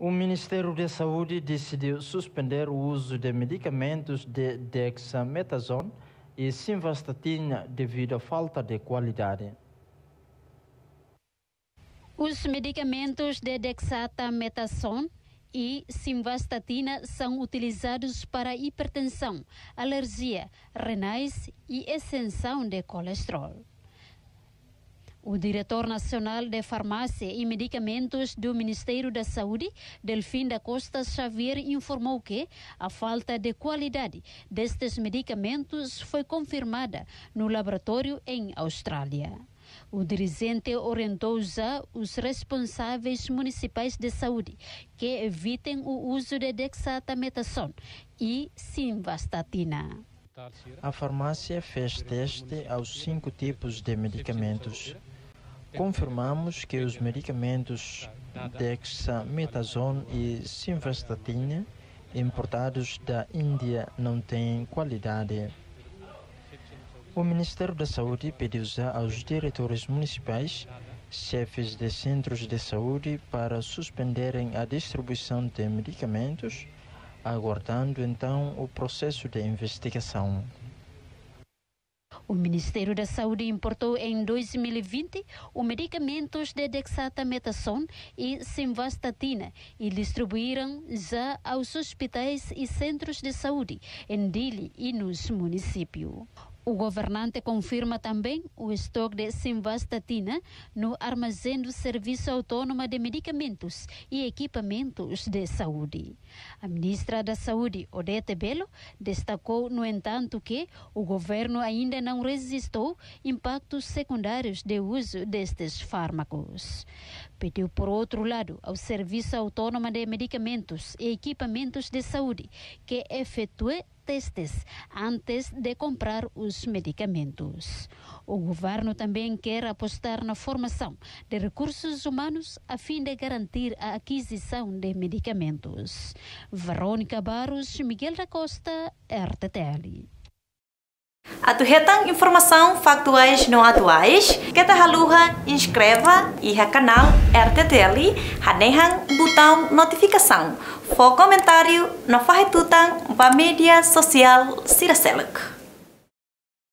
O Ministério da Saúde decidiu suspender o uso de medicamentos de dexametasona e simvastatina devido à falta de qualidade. Os medicamentos de dexametasona e simvastatina são utilizados para hipertensão, alergia, renais e ascensão de colesterol. O diretor nacional de Farmácia e Medicamentos do Ministério da Saúde, Delfim da Costa Xavier, informou que a falta de qualidade destes medicamentos foi confirmada no laboratório em Austrália. O dirigente orientou já os responsáveis municipais de saúde que evitem o uso de dexametasona e simvastatina. A farmácia fez teste aos 5 tipos de medicamentos. Confirmamos que os medicamentos dexametasona e simvastatina importados da Índia não têm qualidade. O Ministério da Saúde pediu já aos diretores municipais, chefes de centros de saúde, para suspenderem a distribuição de medicamentos, aguardando então o processo de investigação. O Ministério da Saúde importou em 2020 os medicamentos de dexametasona e simvastatina e distribuíram já aos hospitais e centros de saúde em Dili e nos municípios. O governante confirma também o estoque de simvastatina no armazém do Serviço Autônomo de Medicamentos e Equipamentos de Saúde. A ministra da Saúde, Odete Bello, destacou, no entanto, que o governo ainda não registrou impactos secundários do uso destes fármacos. Pediu, por outro lado, ao Serviço Autônomo de Medicamentos e Equipamentos de Saúde que efetue testes antes de comprar os medicamentos. O governo também quer apostar na formação de recursos humanos a fim de garantir a aquisição de medicamentos. Verônica Barros, Miguel da Costa, RTTL. Atuhetan informação factuais não atuais, que ta haluha inscreva e ha canal RTTL, hanehan botão notificação, for comentário, não faz tutan, va mídia social Siraseluk.